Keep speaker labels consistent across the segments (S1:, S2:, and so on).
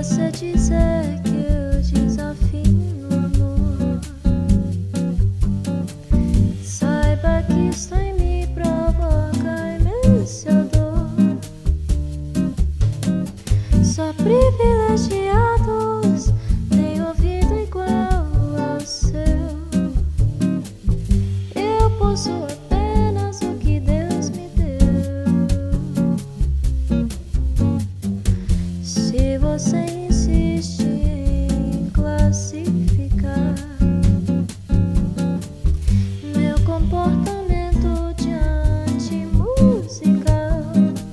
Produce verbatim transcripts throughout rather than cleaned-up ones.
S1: você dizer que eu desafino, amor, saiba que isso em mim provoca imensa dor. Só privilegiados têm ouvido igual ao seu. Eu possuo apenas o que Deus me deu. Se você insiste em classificar meu comportamento diante musical,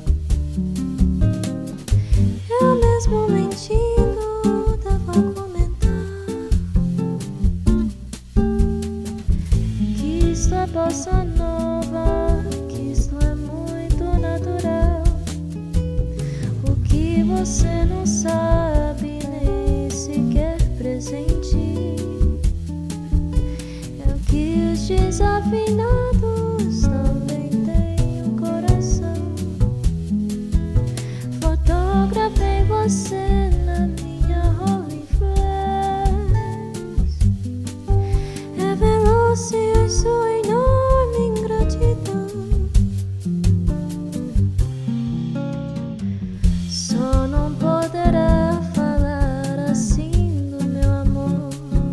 S1: eu mesmo mentindo devo comentar que isto é bossa nova, que isto é muito natural. O que você não sabe nem sequer presente é o que os desafinados também têm um coração. Fotografei você na minha Rolleiflex, revelou-se a sua enorme ingratidão. Só não poderá falar assim do meu amor.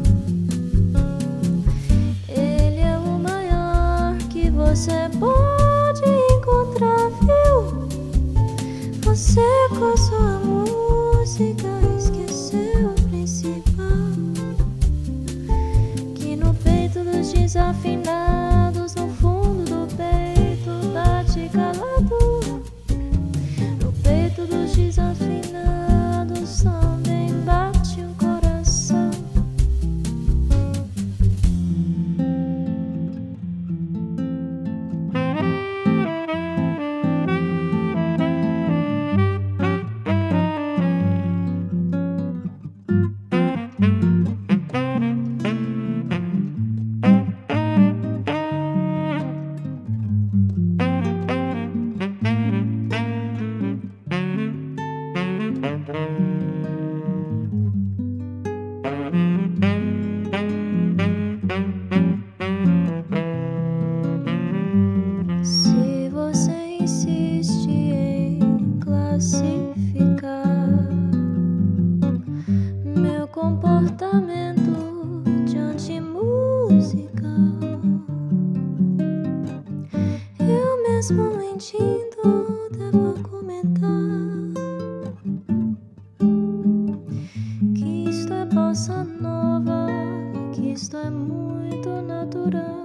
S1: Ele é o maior que você pode encontrar, viu? Você com sua música esqueceu o principal, que no peito dos desafinados, no fundo do peito bate calado. No peito dos desafinados também bate um coração. Se você insiste em classificar meu comportamento diante musical, eu mesmo mentindo devo comentar que isto é bossa nova, que isto é muito natural.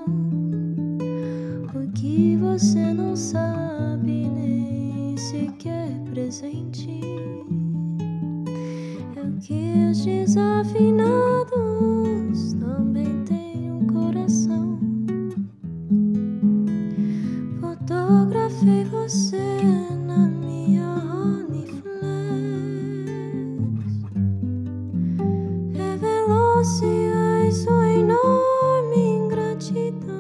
S1: O que você não sabe nem sequer presente é o que os desafinados também têm um coração. Fotografei você na minha Rolleiflex, revelou-se a sua enorme ingratidão.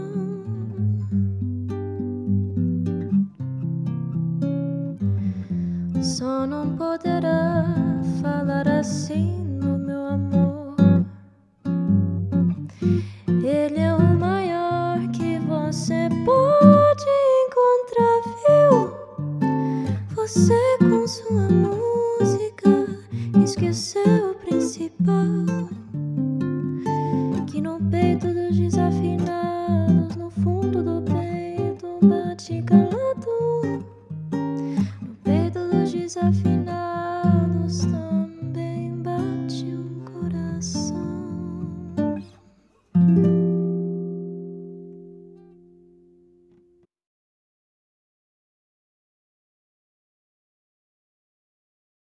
S1: Só não poderá falar assim do meu amor. Ele é o maior que você pode encontrar, viu? Você com sua música esqueceu o principal, que no peito dos desafinados, no fundo do peito bate calado. No peito dos desafinados